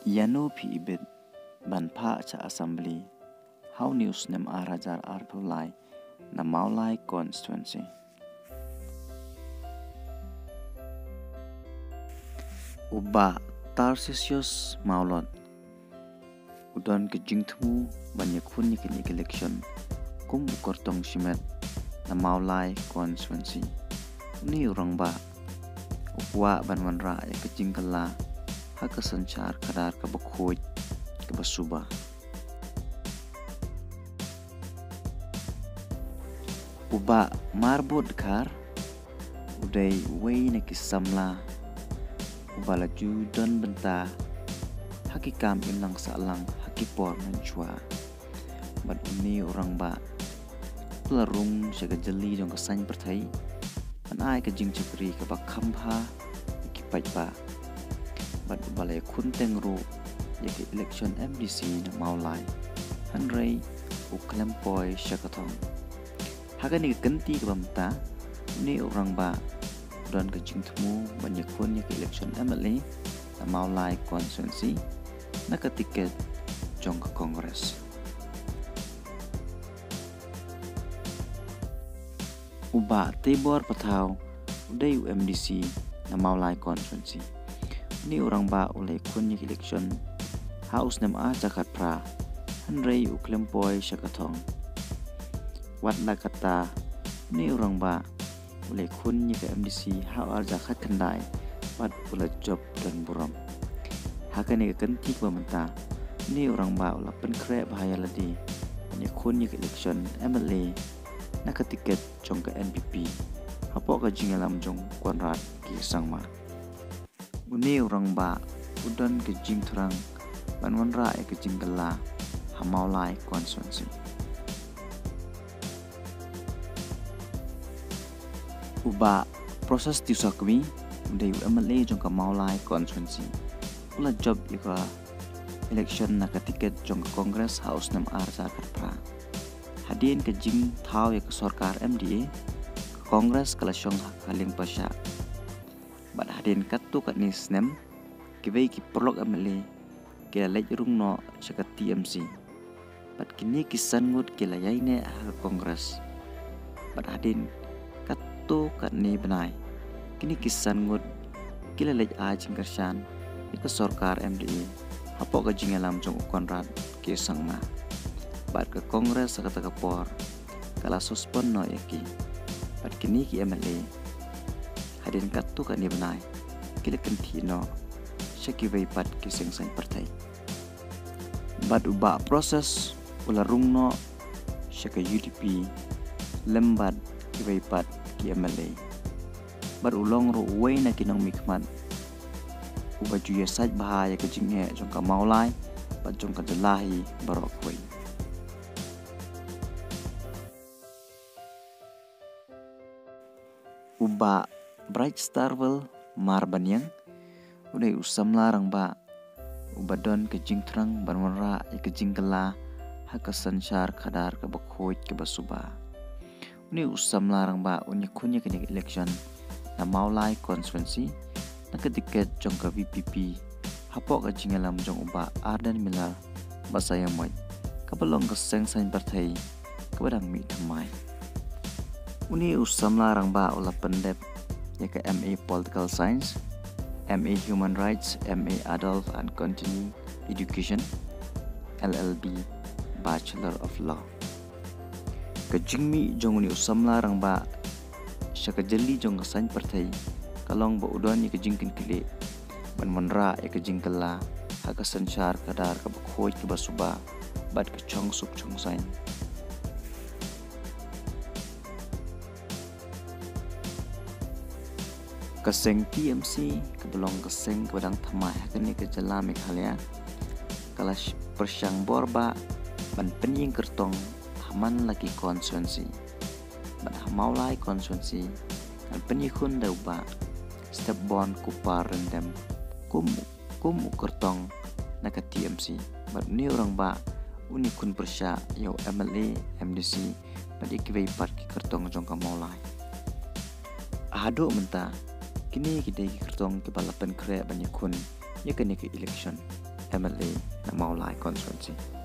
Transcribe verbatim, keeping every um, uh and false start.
Yano pi ibit ban pha cha assembly how news nem arajar arpulai na maulai constituency. Uba Tarsisius Maulot udon ke jingtmu banyakun yakin election kum ukortong simet na maulai constituency. Ni orang ba upwa banwanra ya ke jingkala hak kesencar kadar ke bekhuj ke basuba. Uba marbut kar udai wei na kisamla uba laju don benta hakikam ilang salang hakipor menjua. Bad uni orang ba pelarung jaga jeli jong kesany pertai an ai ke jing cekri ke bakam ha kipai ba. Bad ubalai kunteng ru yake election M D C na maulai hanrei uklempoi syakatong. Haga ni ganti ke bamta ni orang ba don ke jing temu banyakun yake election M L A na maulai constituency na ke tiket jong ke kongres. Uba tebor patau udai U M D C na maulai constituency. Ni orang ba oleh kun yake election house nem a jakat pra hanrei uklempoi syakatong. Wat la kata ni orang ba oleh kun yake M D C how ar jakat kendai wat ula job dan buram. Hakan ni kentik bamenta ni orang ba ula penkre bahaya ladi ni kun yake election M L A na ketiket jong ke N P P hapo ka jingalam jong kwanrat ki sangma. Uni orang ba udon ke jing terang banwanra e ke jinggala hamaulai constituency. Uba proses tiusakwi udai U M L A jong ke maulai constituency ula job ika election na ketiket jong ke kongres house nem ar jakat pra. Hadin ke jing thau ya ke sorkar M D A ke kongres kalasyong kaling pasya. Bad hadin katu kat ni snem kibay ki perlok M L A kila lej rung no syakat T M C. Bad kini kisan ngut kila yai ne ha kongres. Bad hadin katu kat ni benai kini kisan ngut kila lej a jingkarsyan ika sorkar M D A hapo ka jingalam jong konrad ki sangma. Bad ke kongres sakata kapor kala suspend no yaki. Bad kini ki M L A hadin katu kat ni benai kila kenti no syaki bay pat kiseng sang partai. Bad uba proses ula rung no syaka U D P lembad kibay pat ki M L A. Bad ulong ru way na kinong mikmat uba juya saj bahaya ke jinghe jong ka maulai bad jong ka jelahi barok way. Uba Bright Starwell Marbanyang udai usam larang ba uba don ke jing terang banwanra ya ke jinggala haka sanchar kadar ke bakhoit ke basuba. Uni usam larang ba unya kunya ke election na maulai constituency na ke tiket jong ke V P P hapo ke jingalam jong uba Ardan Miller basaya moy kapalong ke seng sain partai kabadang mi thamai. Uni usam larang ba ula pendep ya ke M A Political Science, M A Human Rights, M A Adult and Continuing Education, L L B Bachelor of Law. Ke jingmi jong uni usam larang ba syaka jeli jong kesan partai kalong ba udon ya ke jingkin kili ban menra ya ke jingkala haka sanchar kadar ke bakhoy ke basuba bad ke chong suk chong sain. Keseng T M C kebelong keseng kebadang thamai hakani ke jela Meghalaya kala persyang borba ban penying kertong haman lagi constituency ban hamaulai constituency kan penyikun dauba step bon kupar rendem kum kum kertong na ke T M C ban ni orang ba unikun persya yo M L A M D C pada kibai part ki kertong jong ka maulai ado menta kini kita kertong ke balapan kre banyak kun ya kini ke election M L A na Maulai constituency